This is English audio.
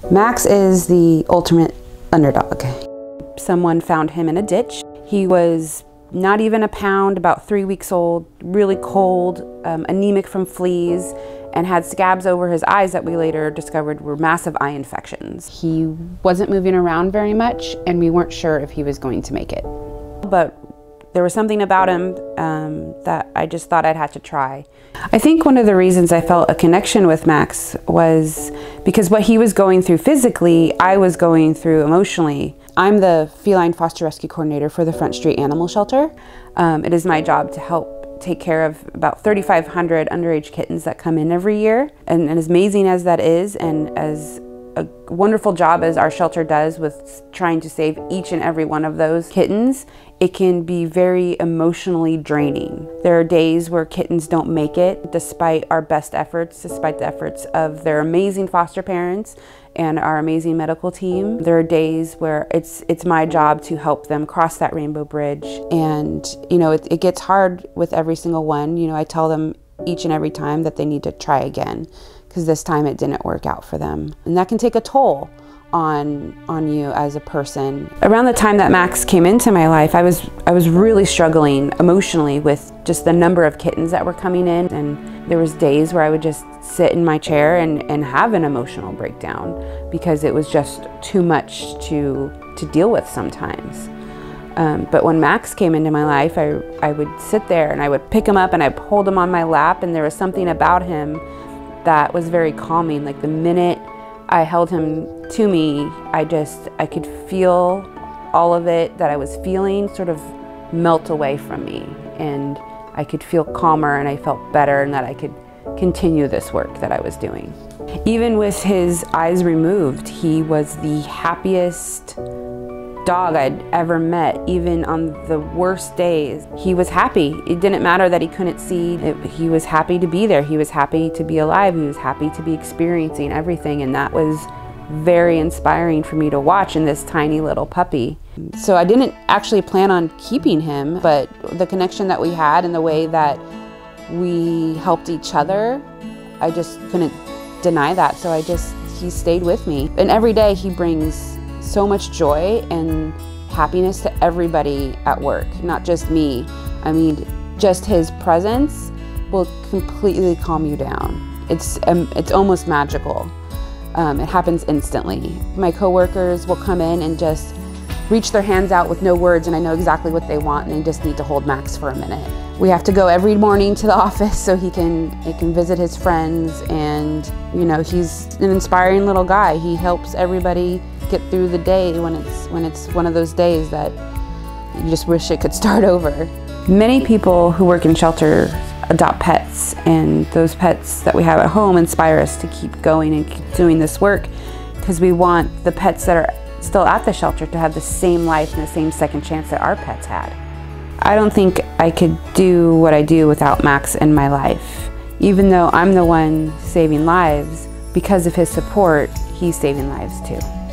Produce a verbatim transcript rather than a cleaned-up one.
Max is the ultimate underdog. Someone found him in a ditch. He was not even a pound, about three weeks old, really cold, um, anemic from fleas, and had scabs over his eyes that we later discovered were massive eye infections. He wasn't moving around very much, and we weren't sure if he was going to make it. But there was something about him um, that I just thought I'd have to try. I think one of the reasons I felt a connection with Max was because what he was going through physically, I was going through emotionally. I'm the feline foster rescue coordinator for the Front Street Animal Shelter. Um, it is my job to help take care of about thirty-five hundred underage kittens that come in every year. And, and as amazing as that is, and as a wonderful job as our shelter does with trying to save each and every one of those kittens, it can be very emotionally draining. There are days where kittens don't make it despite our best efforts, despite the efforts of their amazing foster parents and our amazing medical team. There are days where it's it's my job to help them cross that rainbow bridge. And you know, it, it gets hard with every single one. You know, I tell them each and every time that they need to try again, because this time it didn't work out for them. And that can take a toll on on you as a person. Around the time that Max came into my life, I was I was really struggling emotionally with just the number of kittens that were coming in, and there was days where I would just sit in my chair and, and have an emotional breakdown because it was just too much to to deal with sometimes. Um, but when Max came into my life, I, I would sit there and I would pick him up and I'd hold him on my lap, and there was something about him that was very calming. Like the minute I held him to me, I just, I could feel all of it that I was feeling sort of melt away from me, and I could feel calmer and I felt better, and that I could continue this work that I was doing. Even with his eyes removed, he was the happiest dog I'd ever met. Even on the worst days, he was happy. It didn't matter that he couldn't see. It, he was happy to be there. He was happy to be alive. He was happy to be experiencing everything, and that was very inspiring for me to watch in this tiny little puppy. So I didn't actually plan on keeping him, but the connection that we had and the way that we helped each other, I just couldn't deny that. So I just, he stayed with me. And every day he brings so much joy and happiness to everybody at work, not just me. I mean, just his presence will completely calm you down. It's, um, it's almost magical. Um, it happens instantly. My coworkers will come in and just reach their hands out with no words, and I know exactly what they want, and they just need to hold Max for a minute. We have to go every morning to the office so he can, he can visit his friends, and you know, he's an inspiring little guy. He helps everybody get through the day when it's, when it's one of those days that you just wish it could start over. Many people who work in shelter adopt pets, and those pets that we have at home inspire us to keep going and keep doing this work, because we want the pets that are still at the shelter to have the same life and the same second chance that our pets had. I don't think I could do what I do without Max in my life. Even though I'm the one saving lives, because of his support, he's saving lives too.